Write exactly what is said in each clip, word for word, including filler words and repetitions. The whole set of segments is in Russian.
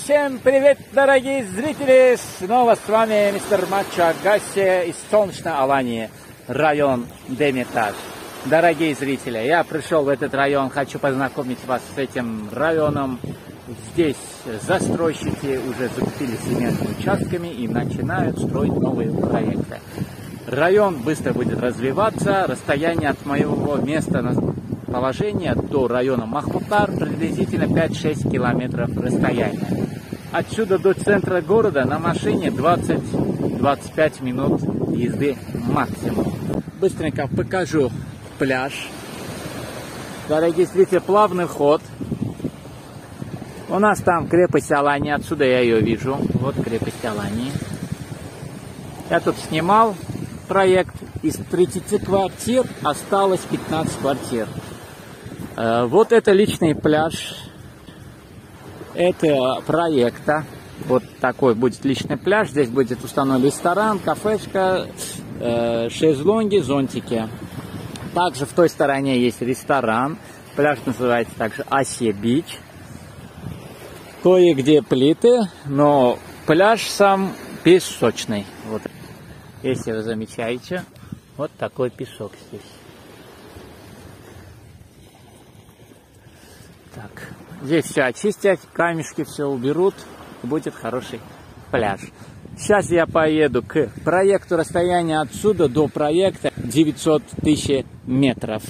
Всем привет, дорогие зрители! Снова с вами мистер Мачо Агаси из солнечной Алании, район Демиртаж. Дорогие зрители, я пришел в этот район, хочу познакомить вас с этим районом. Здесь застройщики уже закупили земельными участками и начинают строить новые проекты. Район быстро будет развиваться, расстояние от моего места положения до района Махмутлар приблизительно пять-шесть километров расстояния. Отсюда до центра города на машине двадцать-двадцать пять минут езды максимум. Быстренько покажу пляж. Дорогие зрители, плавный ход. У нас там крепость Алании, отсюда я ее вижу. Вот крепость Алании. Я тут снимал проект. Из тридцати квартир осталось пятнадцать квартир. Вот это личный пляж. Это проекта. Вот такой будет личный пляж. Здесь будет установлен ресторан, кафешка, шезлонги, зонтики. Также в той стороне есть ресторан. Пляж называется также Асия Бич. Кое-где плиты, но пляж сам песочный. Вот. Если вы замечаете, вот такой песок здесь. Так, здесь все очистят, камешки все уберут, и будет хороший пляж. Сейчас я поеду к проекту. Расстояние отсюда до проекта девятьсот тысяч метров.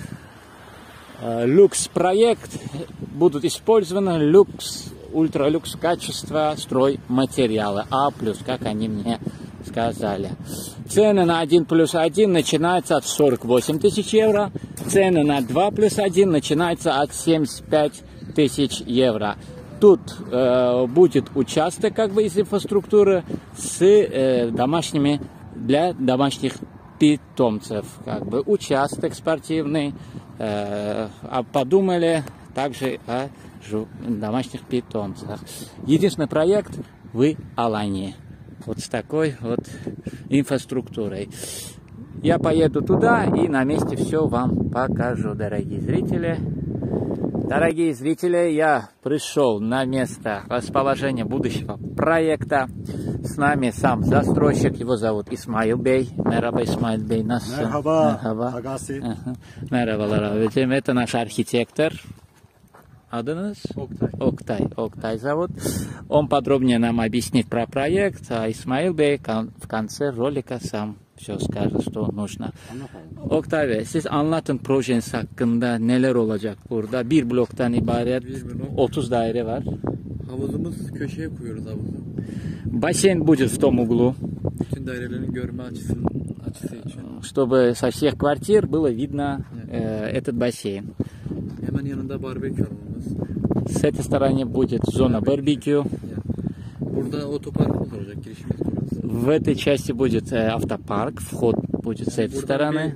Люкс проект. Будут использованы люкс, ультралюкс качества стройматериала. А плюс, как они мне сказали. Цены на один плюс один начинаются от сорока восьми тысяч евро. Цены на два плюс один начинаются от семидесяти пяти тысяч евро. Тут э, будет участок как бы из инфраструктуры с э, домашними, для домашних питомцев. Как бы участок спортивный. Э, а подумали также о домашних питомцах. Единственный проект в Алании. Вот с такой вот инфраструктурой. Я поеду туда и на месте все вам покажу, дорогие зрители. Дорогие зрители, я пришел на место расположения будущего проекта. С нами сам застройщик, его зовут Исмаил Бей. Мераба, Исмаил Бей. Мерхаба, Агаси. Мерабалар абicim. Это наш архитектор. Адınız? Октай. Октай. Октай зовут. Он подробнее нам объяснит про проект, а Исмаил Бей в конце ролика сам все скажет, что нужно. Oktay Bey, siz anlatın projeniz hakkında, neler olacak burada? Bir bloktan ibaret blok. otuz daire var. Havuzumuz, köşeye koyuyoruz havuzu. Бассейн будет в том углу. Bütün dairelerin görme açısının açısı için. Чтобы со всех квартир было видно э, этот бассейн. Hemen yanında barbekü alanımız. С этой стороны будет зона барбекю. Burada otoparkımız olacak, girişimiz burası. В этой части будет э, автопарк, вход будет с этой стороны.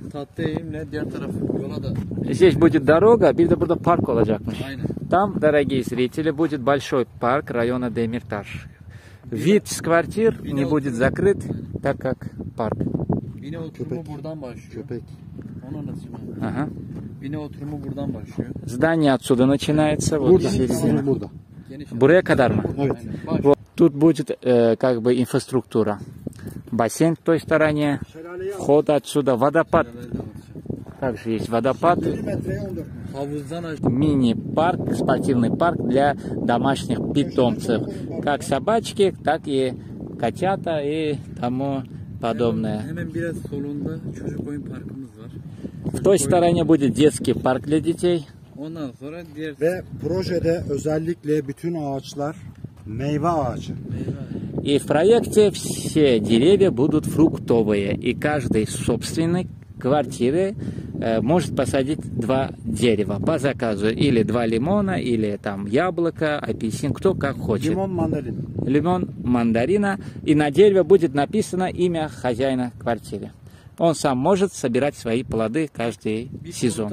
Здесь будет дорога, bir de burada парк olacakmış. Там, дорогие зрители, будет большой парк района Демиртаж. Вид с квартир не будет закрыт, так как парк. Bine oturumu buradan başlıyor. Köpek. Onu anlatayım. Ага. Bine oturumu buradan başlıyor. Здание отсюда начинается. Вот середина. Бурая kadar mı? Вот. Тут будет э, как бы инфраструктура. Бассейн в той стороне. Вход отсюда. Водопад. Также есть водопад. Мини-парк, спортивный парк для домашних питомцев. Как собачки, так и котята и тому подобное. В той стороне будет детский парк для детей. Ve projede özellikle bütün ağaçlar meyve ağacı. И в проекте все деревья будут фруктовые. И каждый собственник квартиры э, может посадить два дерева по заказу. Или два лимона, или там яблоко, апельсин, кто как хочет. Limon, mandalina. Лимон, мандарина. И на дереве будет написано имя хозяина квартиры. Он сам может собирать свои плоды каждый сезон.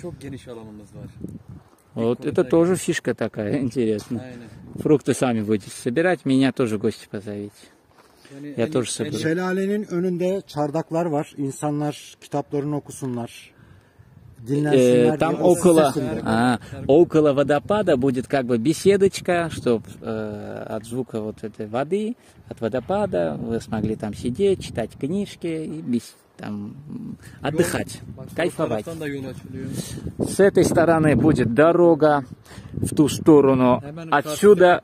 Вот это тоже фишка такая интересная. Фрукты сами будете собирать, меня тоже в гости позовите. Я тоже соберу. Şelalenin önünde çardaklar var. İnsanlar kitaplarını okusunlar. э, там около, а, около водопада будет как бы беседочка, чтобы э, от звука вот этой воды, от водопада вы смогли там сидеть, читать книжки и без, там, отдыхать, кайфовать. С этой стороны будет дорога в ту сторону. Отсюда,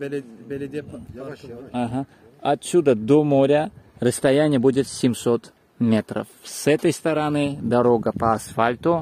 ага, отсюда до моря расстояние будет семьсот метров. С этой стороны дорога по асфальту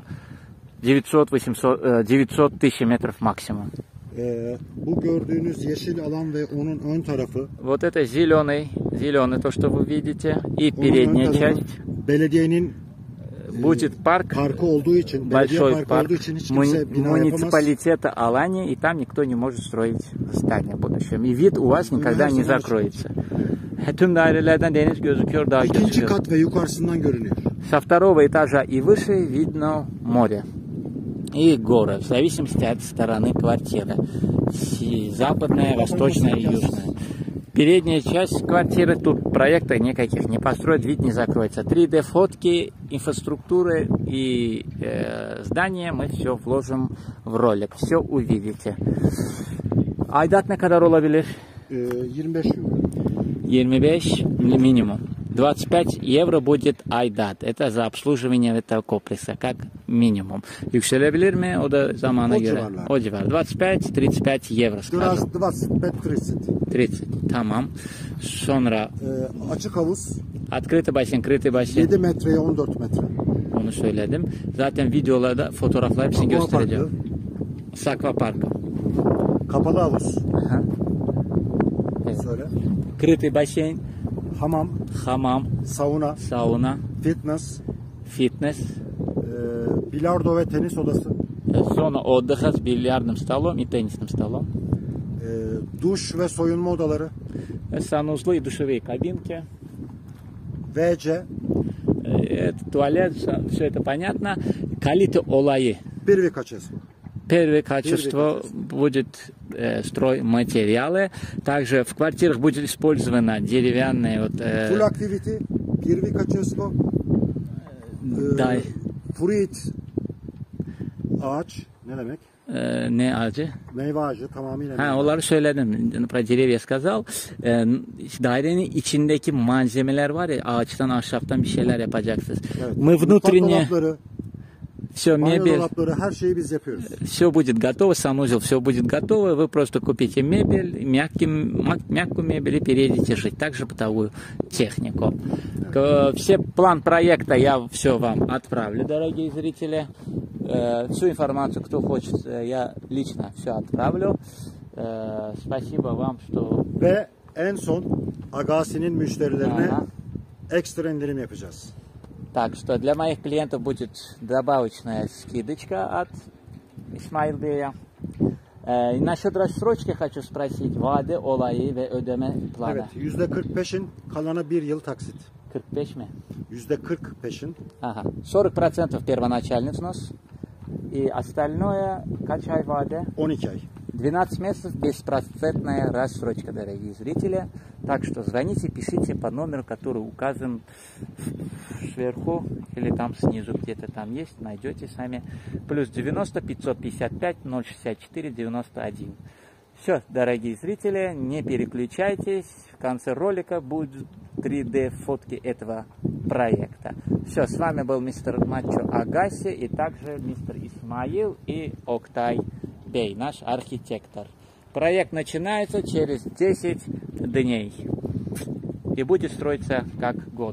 девятьсот тысяч метров максимум. Bu gördüğünüz yeşil alan ve onun ön tarafı. Вот это зеленый, зеленый, то, что вы видите, и передняя часть. Belediyenin будет парк, parkı olduğu için, большой парк муни муниципалитета Алании, и там никто не может строить здание в будущем. И вид у вас никогда не закроется. Tüm dairelerden deniz gözüküyor, dağ İkinci gözüküyor. kat ve yukarısından görünüyor. Со второго этажа и выше видно море и горы, в зависимости от стороны квартиры. Западная, восточная и южная. Передняя часть квартиры, тут проектов никаких не построить, вид не закроется. три дэ фотки, инфраструктуры и э, здания мы все вложим в ролик, все увидите. Айдат ne kadar olabilir? yirmi beş euro. yirmi beş минимум. двадцать пять евро будет айдат. Это за обслуживание этого комплекса, как минимум. Yükselebilir mi? O da zamana o göre. Civarlar. O civar. двадцать пять тридцать пять евро. двадцать пять тридцать. тридцать. Tamam. Sonra ee, açık havuz. Открытый бассейн, крытый бассейн. yedi metreye on dört metre. Onu söyledim. Zaten videolarda fotoğraflar hepsini göstereceğim. Sakva Parkı. Kapalı havuz. Aha. Evet. Söyle. Крытый бассейн. Hamam. Hamam. Sauna. Sauna. Fitness. Fitness. Ee, bilardo ve tenis odası. Zona отдыха с бильярдным столом и теннисным столом. Ee, duş ve soyunma odaları. Санузлы и душевые кабинки. вэ цэ. Это туалет, все это понятно. Калиты олаи. Первое качество. Первое качество будет э, стройматериалы. Также в квартирах будет использовано деревянные вот. Э, Full activity. Первое качество. Да. Fruit ağaç ne demek? Э, ne ağacı? Meyve ağacı tamamıyla. Ha, onları söyledim. Про деревья сказал. Ee, dairenin içindeki malzemeler var ya, ağaçtan, ahşaptan bir şeyler yapacaksınız. Evet. Мы внутренне Dolapları, все мебель, dolapları, her şeyi biz yapıyoruz. все будет готово, санузел, все будет готово. Вы просто купите мебель, мягкий, мягкую мебель и переедете жить. Также бытовую технику. Все план проекта я все вам отправлю, дорогие зрители. Всю информацию, кто хочет, я лично все отправлю. Спасибо вам, что... Ve en son Agassi'nin müşterilerine Ага. ekstra indirim yapacağız. Так что для моих клиентов будет добавочная скидочка от Исмаил Бея. И насчет рассрочки хочу спросить. Vade olayı ve ödeme planı. Evet, yüzde kırk peşin, kalana bir yıl taksit. кырк пять mi? Yüzde kırk peşin. Ага. сорок процентов первоначальный взнос. И остальное, качай ваде. on iki ay. двенадцать месяцев беспроцентная рассрочка, дорогие зрители. Так что звоните, пишите по номеру, который указан сверху или там снизу, где-то там есть, найдете сами. Плюс девяносто пятьсот пятьдесят пять ноль шестьдесят четыре девяносто один. Все, дорогие зрители, не переключайтесь. В конце ролика будут три дэ фотки этого проекта. Все, с вами был мистер Мачо Агаси и также мистер Исмаил и Октай Бей, наш архитектор. Проект начинается через десять дней и будет строиться как год.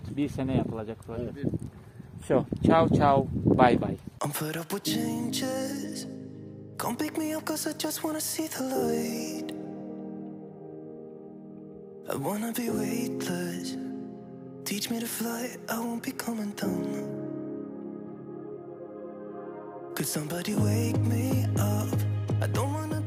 Все, чао-чао, бай-бай. Come pick me up cause I just wanna see the light. I wanna be weightless. Teach me to fly, I won't be coming down. Could somebody wake me up? I don't wanna